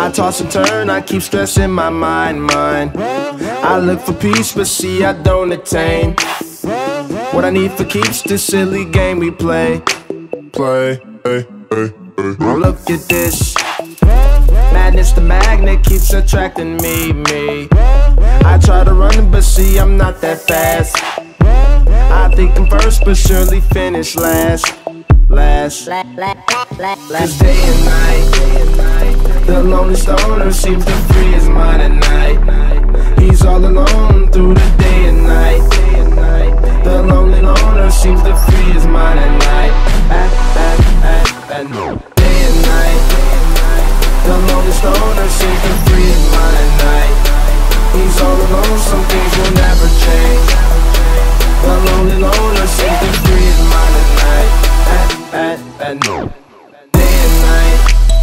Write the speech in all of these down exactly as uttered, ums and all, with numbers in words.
I toss and turn, I keep stressing my mind, mind. I look for peace, but see I don't attain what I need for keeps this silly game we play. Play, hey, hey, hey. Look at this. Madness, the magnet keeps attracting me, me. I try to run, but see I'm not that fast. I think I'm first, but surely finish last. Last. Cause day and night, the lonely stoner seems to free his mind at night. He's all alone through the day and night. The lonely loner seems to free his mind at night. At, at, at, at night. Day and night, the lonely stoner seems to free his mind at night. He's all alone, some things will never change. The lonely loner seems to free his mind at night. At, at, at night. Day and night.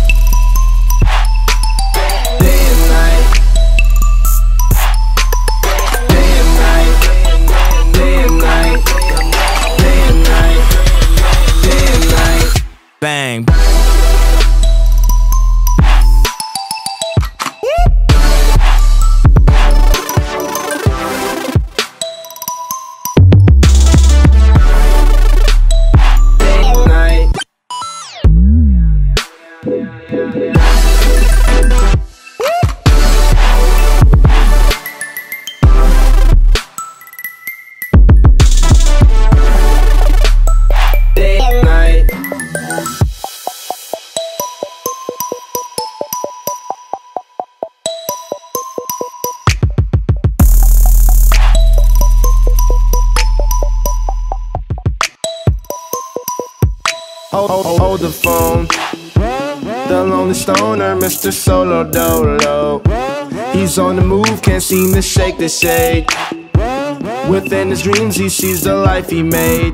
Day and night. Day and night. Day and night. Day and night. Day and night. Bang. Hold, hold, hold the phone. The lonely stoner, Mister Solo Dolo. He's on the move, can't seem to shake the shade. Within his dreams he sees the life he made.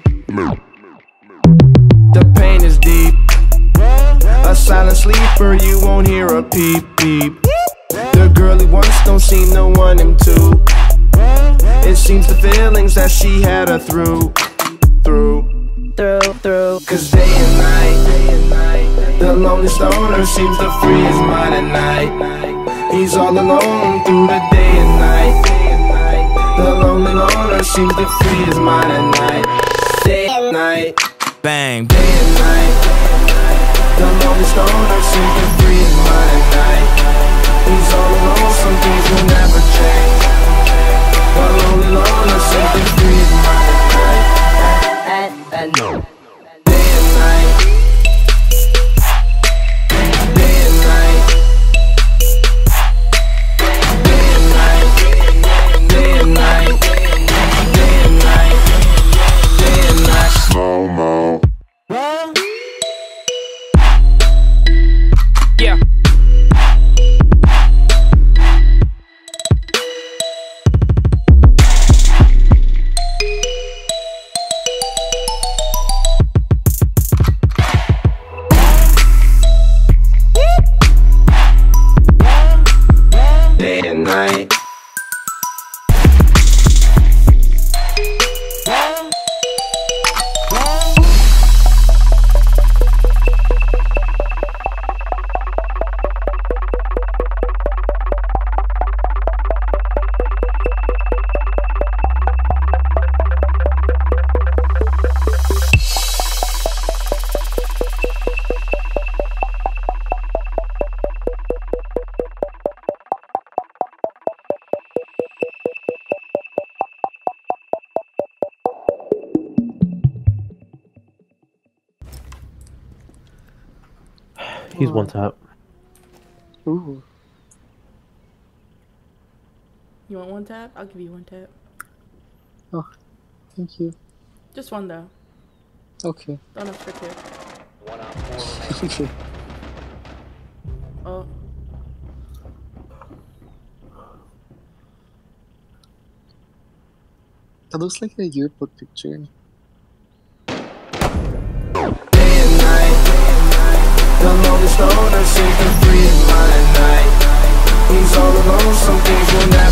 The pain is deep. A silent sleeper, you won't hear a peep peep. The girl he wants don't seem to want him to. It seems the feelings that she had her through. Through Through, through. Cause day and night, day and night, the lonely stoner seems to free his mind at night. He's all alone through the day and night. The lonely loner seems to free his mind at night. Day and night, bang. Day and night, the lonely stoner seems to free his mind at night. He's all alone, some things will never change. The lonely loner seems to free his mind at night. At no. Day and night. Day and night. Day and night. Day and night. Day and night. Day and night. Slow mo. Yeah. Night. He's one tap. Ooh. You want one tap? I'll give you one tap. Oh, thank you. Just one though. Okay. Don't expect it. One on four remaining. Okay. Oh. That looks like a yearbook picture. The lonely stoner seems to free his mind at night. He's all alone, some things will never